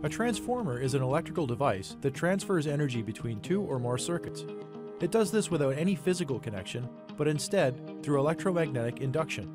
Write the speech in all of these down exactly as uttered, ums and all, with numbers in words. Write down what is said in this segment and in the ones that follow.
A transformer is an electrical device that transfers energy between two or more circuits. It does this without any physical connection, but instead through electromagnetic induction.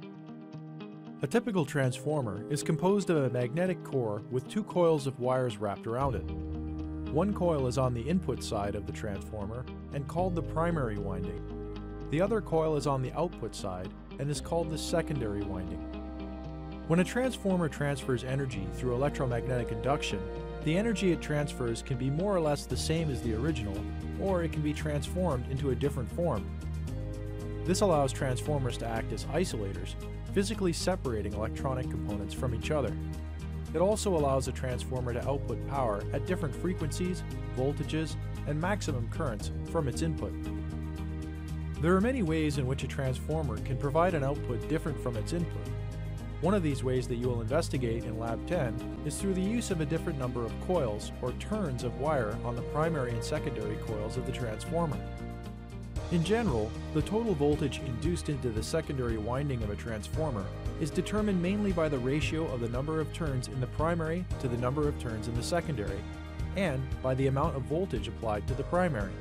A typical transformer is composed of a magnetic core with two coils of wires wrapped around it. One coil is on the input side of the transformer and called the primary winding. The other coil is on the output side and is called the secondary winding. When a transformer transfers energy through electromagnetic induction, the energy it transfers can be more or less the same as the original, or it can be transformed into a different form. This allows transformers to act as isolators, physically separating electronic components from each other. It also allows a transformer to output power at different frequencies, voltages, and maximum currents from its input. There are many ways in which a transformer can provide an output different from its input. One of these ways that you will investigate in Lab ten is through the use of a different number of coils or turns of wire on the primary and secondary coils of the transformer. In general, the total voltage induced into the secondary winding of a transformer is determined mainly by the ratio of the number of turns in the primary to the number of turns in the secondary, and by the amount of voltage applied to the primary.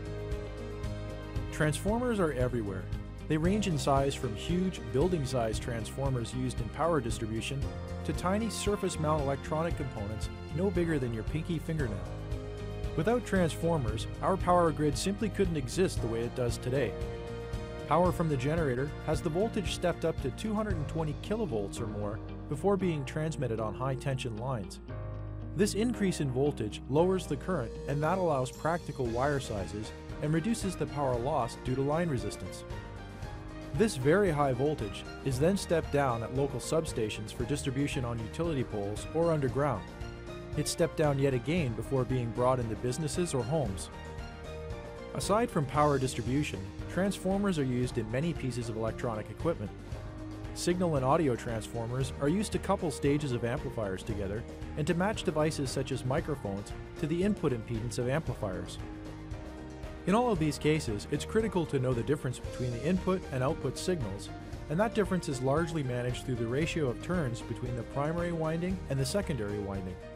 Transformers are everywhere. They range in size from huge, building-sized transformers used in power distribution to tiny surface-mount electronic components no bigger than your pinky fingernail. Without transformers, our power grid simply couldn't exist the way it does today. Power from the generator has the voltage stepped up to two hundred twenty kilovolts or more before being transmitted on high-tension lines. This increase in voltage lowers the current, and that allows practical wire sizes and reduces the power loss due to line resistance. This very high voltage is then stepped down at local substations for distribution on utility poles or underground. It's stepped down yet again before being brought into businesses or homes. Aside from power distribution, transformers are used in many pieces of electronic equipment. Signal and audio transformers are used to couple stages of amplifiers together and to match devices such as microphones to the input impedance of amplifiers. In all of these cases, it's critical to know the difference between the input and output signals, and that difference is largely managed through the ratio of turns between the primary winding and the secondary winding.